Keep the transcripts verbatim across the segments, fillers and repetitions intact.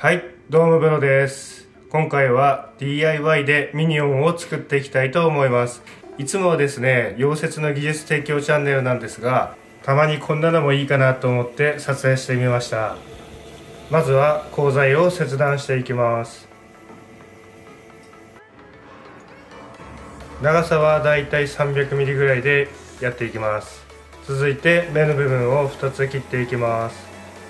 はい、どうもブロです。今回は ディーアイワイ でミニオンを作っていきたいと思います。いつもはですね、溶接の技術提供チャンネルなんですが、たまにこんなのもいいかなと思って撮影してみました。まずは鋼材を切断していきます。長さはだいたい さんびゃくミリ ぐらいでやっていきます。続いて目の部分をふたつ切っていきます。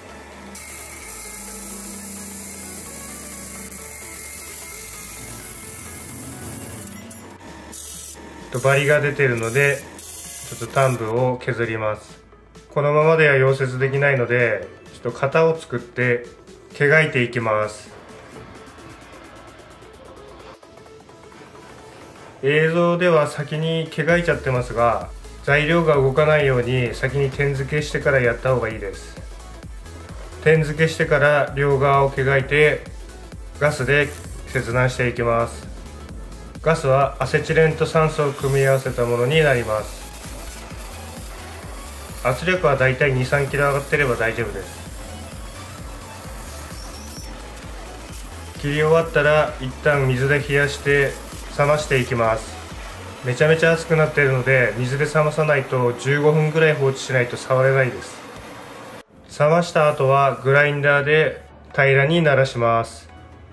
バリが出ているのでちょっと端部を削ります。このままでは溶接できないのでちょっと型を作って毛がいていきます。映像では先に毛がいちゃってますが、材料が動かないように先に点付けしてからやった方がいいです。点付けしてから両側を毛がいてガスで切断していきます。ガスはアセチレンと酸素を組み合わせたものになります。圧力はだいたいに、さんキロ上がってれば大丈夫です。切り終わったら一旦水で冷やして冷ましていきます。めちゃめちゃ熱くなっているので水で冷まさないとじゅうごふんぐらい放置しないと触れないです。冷ました後はグラインダーで平らにならします。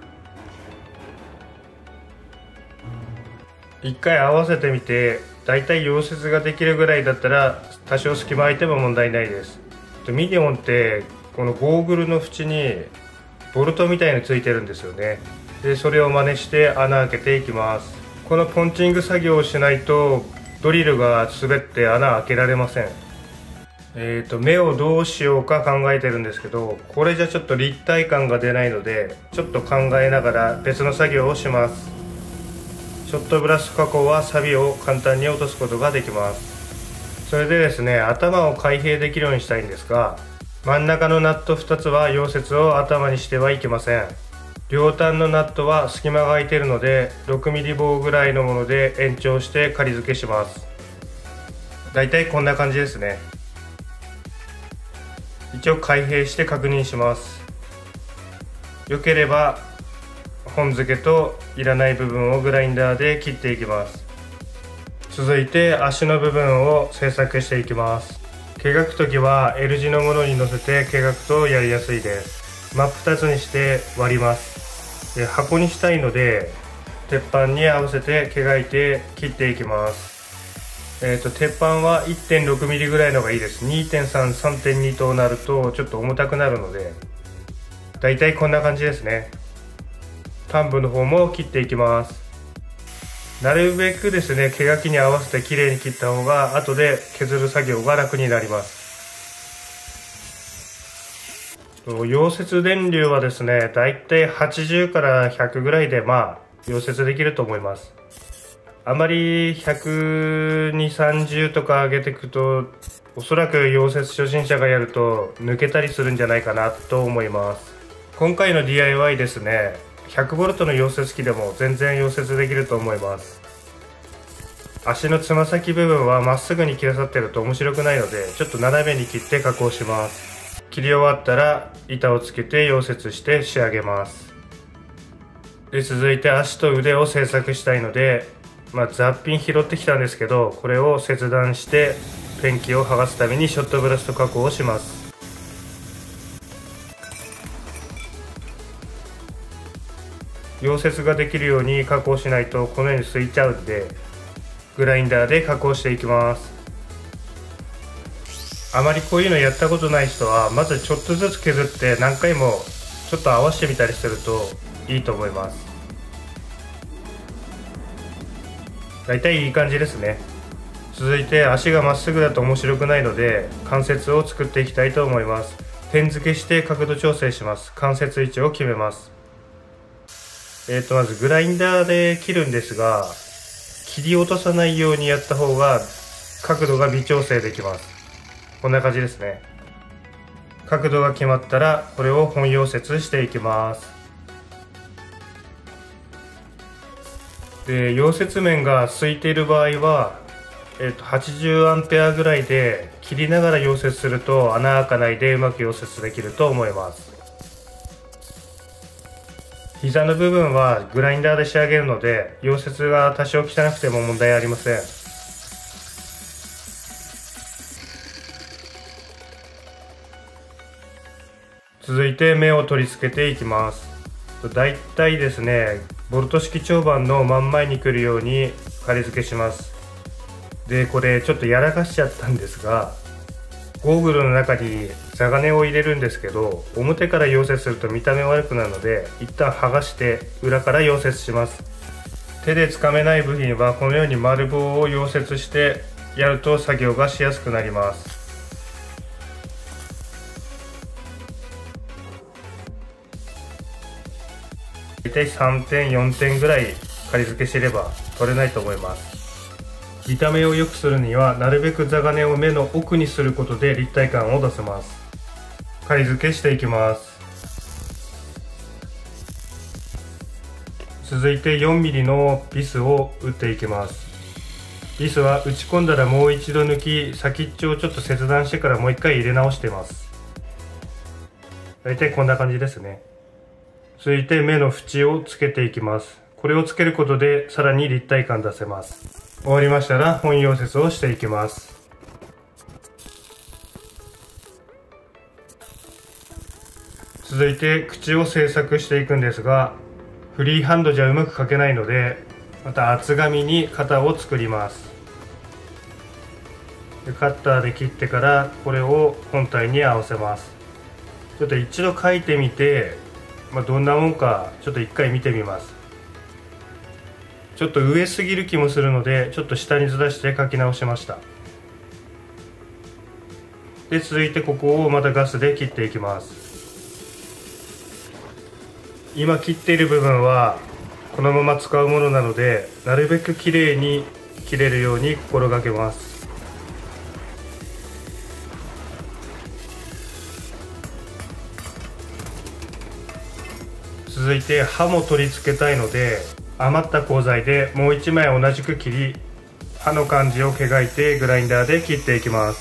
一回合わせてみて、だいたい溶接ができるぐらいだったら多少隙間空いても問題ないです。ミニオンってこのゴーグルの縁にボルトみたいについてるんですよね。でそれを真似して穴開けていきます。このポンチング作業をしないとドリルが滑って穴開けられません。えーと目をどうしようか考えてるんですけど、これじゃちょっと立体感が出ないのでちょっと考えながら別の作業をします。ショットブラスト加工は錆を簡単に落とすことができます。それでですね、頭を開閉できるようにしたいんですが、真ん中のナットふたつは溶接を頭にしてはいけません。両端のナットは隙間が空いているのでろくミリ棒ぐらいのもので延長して仮付けします。だいたいこんな感じですね。一応開閉して確認します。よければ本付けといらない部分をグラインダーで切っていきます。続いて足の部分を製作していきます。毛がくときは L 字のものに乗せて毛がくとやりやすいです。真っ二つにして割ります。で箱にしたいので鉄板に合わせて毛がいて切っていきます。えーと鉄板は いってんろくミリ ぐらいのがいいです。 にてんさん、さんてんに となるとちょっと重たくなるので、だいたいこんな感じですね。端部の方も切っていきます。なるべくですね、毛書きに合わせてきれいに切った方が後で削る作業が楽になります。溶接電流はですね、だいたいはちじゅうからひゃくぐらいでまあ溶接できると思います。あまりひゃくにじゅう、さんじゅうとか上げていくとおそらく溶接初心者がやると抜けたりするんじゃないかなと思います。今回の ディーアイワイ ですね、ひゃくボルトの溶接機でも全然溶接できると思います。足のつま先部分はまっすぐに切らさってると面白くないのでちょっと斜めに切って加工します。切り終わったら板をつけて溶接して仕上げます。で続いて足と腕を製作したいので、まあ、雑品拾ってきたんですけど、これを切断してペンキを剥がすためにショットブラスト加工をします。溶接ができるように加工しないとこのようにすいちゃうんで、グラインダーで加工していきます。あまりこういうのやったことない人はまずちょっとずつ削って何回もちょっと合わせてみたりするといいと思います。だいたいいい感じですね。続いて足がまっすぐだと面白くないので関節を作っていきたいと思います。点付けして角度調整します。関節位置を決めます。えーとまずグラインダーで切るんですが、切り落とさないようにやった方が角度が微調整できます。こんな感じですね。角度が決まったらこれを本溶接していきます。で溶接面が空いている場合は、えーとはちじゅうアンペアぐらいで切りながら溶接すると穴開かないでうまく溶接できると思います。 膝の部分はグラインダーで仕上げるので、溶接が多少汚くても問題ありません。続いて目を取り付けていきます。だいたいですね、ボルト式長板の真ん前に来るように仮付けします。で、これちょっとやらかしちゃったんですが、ゴーグルの中に座金を入れるんですけど、表から溶接すると見た目悪くなるので、一旦剥がして裏から溶接します。手でつかめない部品はこのように丸棒を溶接してやると作業がしやすくなります。大体さんてんよんてんぐらい仮付けしてれば取れないと思います。見た目を良くするにはなるべく座金を目の奥にすることで立体感を出せます。仮付けしていきます。続いて よんミリ のビスを打っていきます。ビスは打ち込んだらもう一度抜き、先っちょをちょっと切断してからもう一回入れ直しています。大体こんな感じですね。続いて目の縁をつけていきます。これをつけることでさらに立体感出せます。終わりましたら本溶接をしていきます。続いて口を製作していくんですが、フリーハンドじゃうまく描けないので、また厚紙に型を作ります。でカッターで切ってからこれを本体に合わせます。ちょっと一度描いてみて、まあ、どんなもんかちょっと一回見てみます。ちょっと上すぎる気もするので、ちょっと下にずらして描き直しました。で続いてここをまたガスで切っていきます。今切っている部分はこのまま使うものなので、なるべくきれいに切れるように心がけます。続いて刃も取り付けたいので、余った鋼材でもういちまい同じく切り、刃の感じを描いてグラインダーで切っていきます。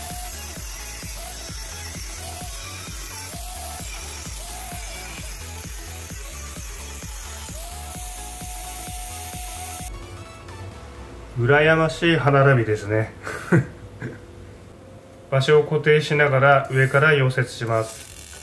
羨ましい歯並びですね場所を固定しながら上から溶接します。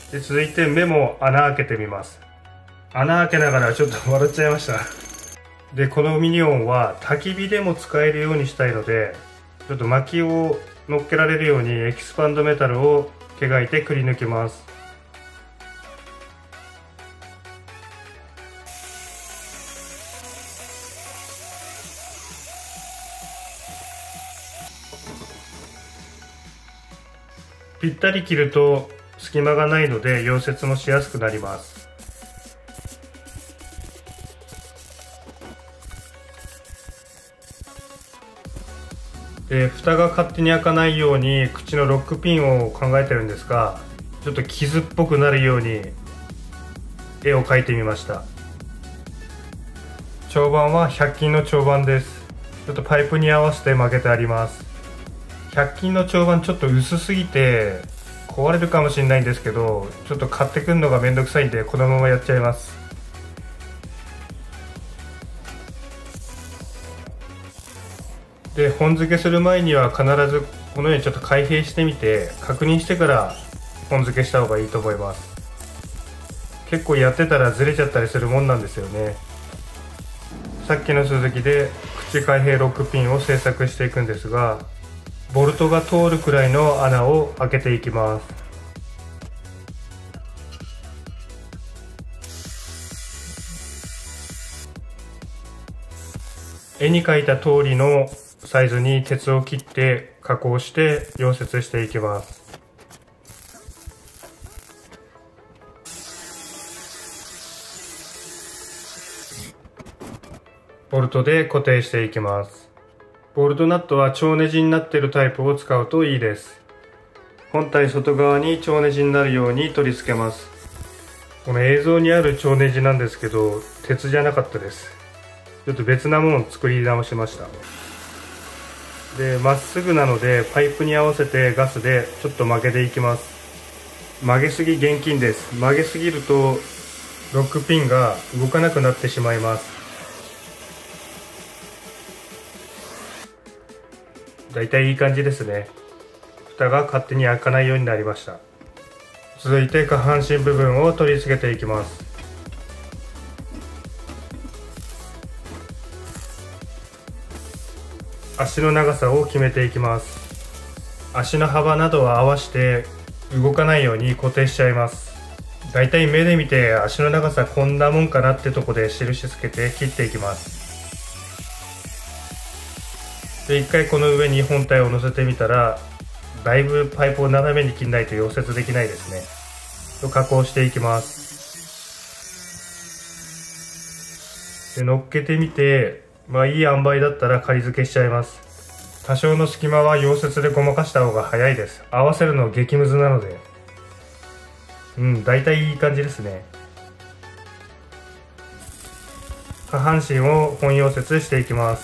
で続いて目も穴開けてみます。穴開けながらちょっと笑っちゃいましたでこのミニオンは焚き火でも使えるようにしたいので、ちょっと薪を乗っけられるようにエキスパンドメタルを描いてくり抜きます。ぴったり切ると隙間がないので溶接もしやすくなります。で蓋が勝手に開かないように口のロックピンを考えてるんですが、ちょっと傷っぽくなるように絵を描いてみました。長板はひゃく均の長板です。ちょっとパイプに合わせて曲げてあります。ひゃく均の長板ちょっと薄すぎて壊れるかもしれないんですけど、ちょっと買ってくるのがめんどくさいんでこのままやっちゃいます。で本付けする前には必ずこのようにちょっと開閉してみて確認してから本付けした方がいいと思います。結構やってたらずれちゃったりするもんなんですよね。さっきの続きで口開閉ロックピンを製作していくんですが、ボルトが通るくらいの穴を開けていきます。絵に描いた通りのサイズに鉄を切って加工して溶接していきます。ボルトで固定していきます。ボルトナットは蝶ネジになっているタイプを使うといいです。本体外側に蝶ネジになるように取り付けます。この映像にある蝶ネジなんですけど、鉄じゃなかったです。ちょっと別なものを作り直しました。でまっすぐなのでパイプに合わせてガスでちょっと曲げていきます。曲げすぎ厳禁です。曲げすぎるとロックピンが動かなくなってしまいます。だいたいいい感じですね。蓋が勝手に開かないようになりました。続いて下半身部分を取り付けていきます。足の長さを決めていきます。足の幅などは合わせて動かないように固定しちゃいます。だいたい目で見て足の長さこんなもんかなってとこで印つけて切っていきます。で、一回この上に本体を乗せてみたら、だいぶパイプを斜めに切らないと溶接できないですね。と加工していきます。で、乗っけてみて、まあいい塩梅だったら仮付けしちゃいます。多少の隙間は溶接でごまかした方が早いです。合わせるの激ムズなので。うん、だいたいいい感じですね。下半身を本溶接していきます。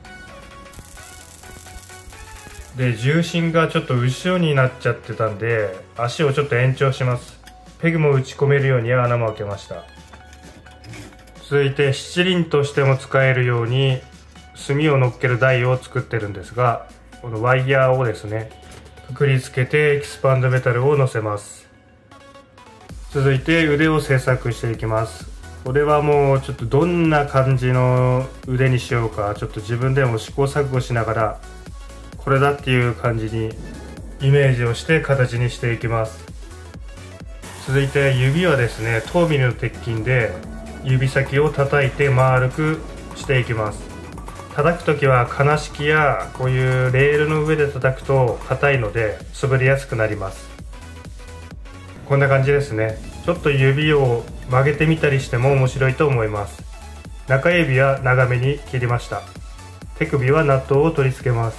で、重心がちょっと後ろになっちゃってたんで、足をちょっと延長します。ペグも打ち込めるように穴も開けました。続いて七輪としても使えるように炭を乗っける台を作ってるんですが、このワイヤーをですね、くくりつけてエキスパンドメタルを乗せます。続いて腕を製作していきます。これはもうちょっとどんな感じの腕にしようか、ちょっと自分でも試行錯誤しながらこれだっていう感じにイメージをして形にしていきます。続いて指はですね、トーミルの鉄筋で指先を叩いて丸くしていきます。叩く時は金式やこういうレールの上で叩くと硬いので滑りやすくなります。こんな感じですね。ちょっと指を曲げてみたりしても面白いと思います。中指は長めに切りました。手首はナットを取り付けます。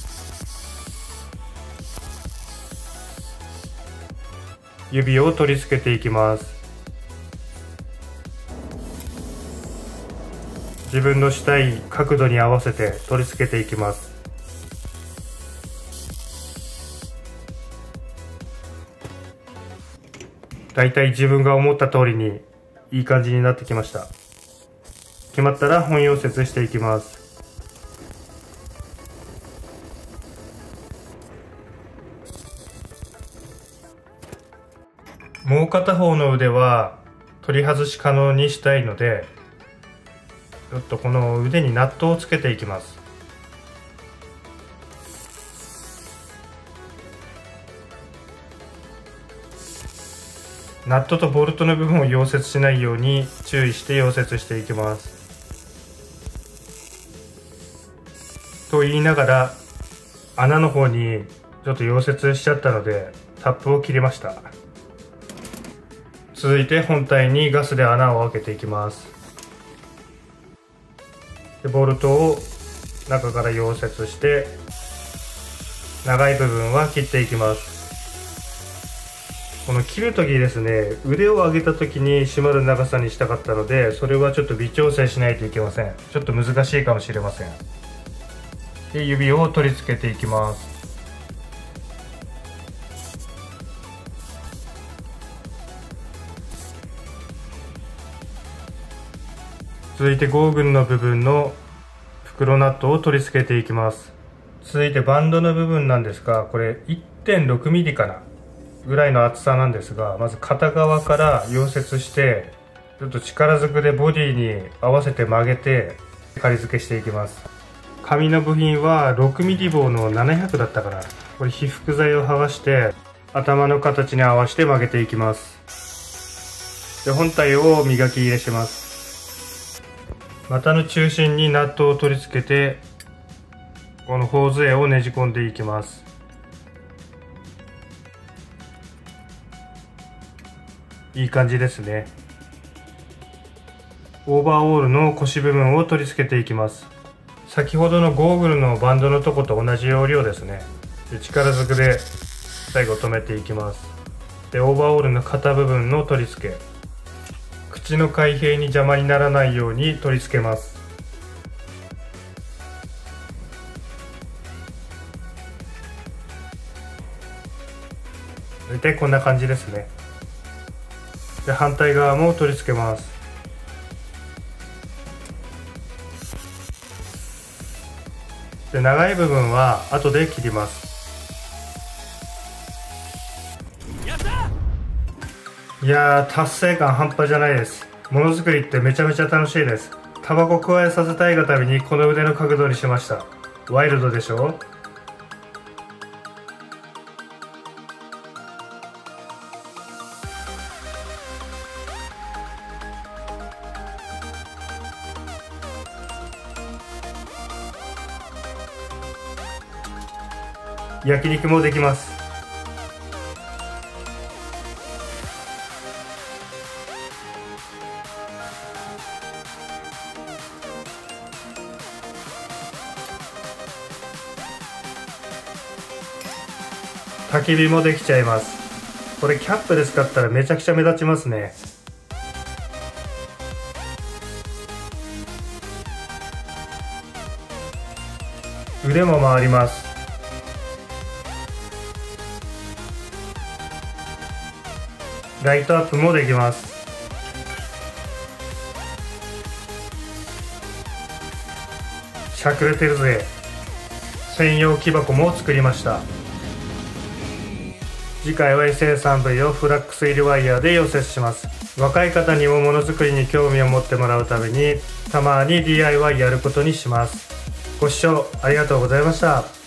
指を取り付けていきます。自分のしたい角度に合わせて取り付けていきます。だいたい自分が思った通りにいい感じになってきました。決まったら本溶接していきます。もう片方の腕は取り外し可能にしたいので、ちょっとこの腕にナットをつけていきます。ナットとボルトの部分を溶接しないように注意して溶接していきます。と言いながら穴の方にちょっと溶接しちゃったのでタップを切りました。続いて本体にガスで穴を開けていきます。でボルトを中から溶接して長い部分は切っていきます。この切る時ですね、腕を上げた時に締まる長さにしたかったので、それはちょっと微調整しないといけません。ちょっと難しいかもしれません。で指を取り付けていきます。続いてゴーグルの部分の袋ナットを取り付けていきます。続いてバンドの部分なんですが、これ いってんろくミリ かなぐらいの厚さなんですが、まず片側から溶接してちょっと力ずくでボディに合わせて曲げて仮付けしていきます。紙の部品は ろくミリ 棒のななひゃくだったかな。これ被覆材を剥がして頭の形に合わせて曲げていきます。で本体を磨き入れします。股の中心にナットを取り付けてこのホーズ絵をねじ込んでいきます。いい感じですね。オーバーオールの腰部分を取り付けていきます。先ほどのゴーグルのバンドのとこと同じ要領ですね。で力ずくで最後止めていきます。でオーバーオールの肩部分の取り付け、口の開閉に邪魔にならないように取り付けます。大体こんな感じですね。 で反対側も取り付けます。で長い部分は後で切ります。いやー、達成感半端じゃないです。ものづくりってめちゃめちゃ楽しいです。タバコ加えさせたいがためにこの腕の角度にしました。ワイルドでしょ。焼肉もできます。焚き火もできちゃいます。これキャップで使ったらめちゃくちゃ目立ちますね。腕も回ります。ライトアップもできます。しゃくれてるぜ。専用木箱も作りました。次回は エスエースリーブイ をフラックス入りワイヤーで溶接します。若い方にもものづくりに興味を持ってもらうためにたまに ディーアイワイ やることにします。ご視聴ありがとうございました。